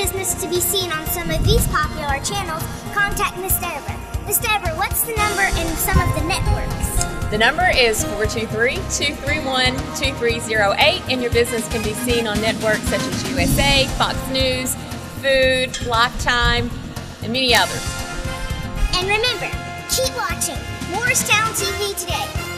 business to be seen on some of these popular channels, contact Miss Debra. Miss Debra, what's the number in some of the networks? The number is 423-231-2308, and your business can be seen on networks such as USA, Fox News, Food, Lifetime, and many others. And remember, keep watching Morristown TV today.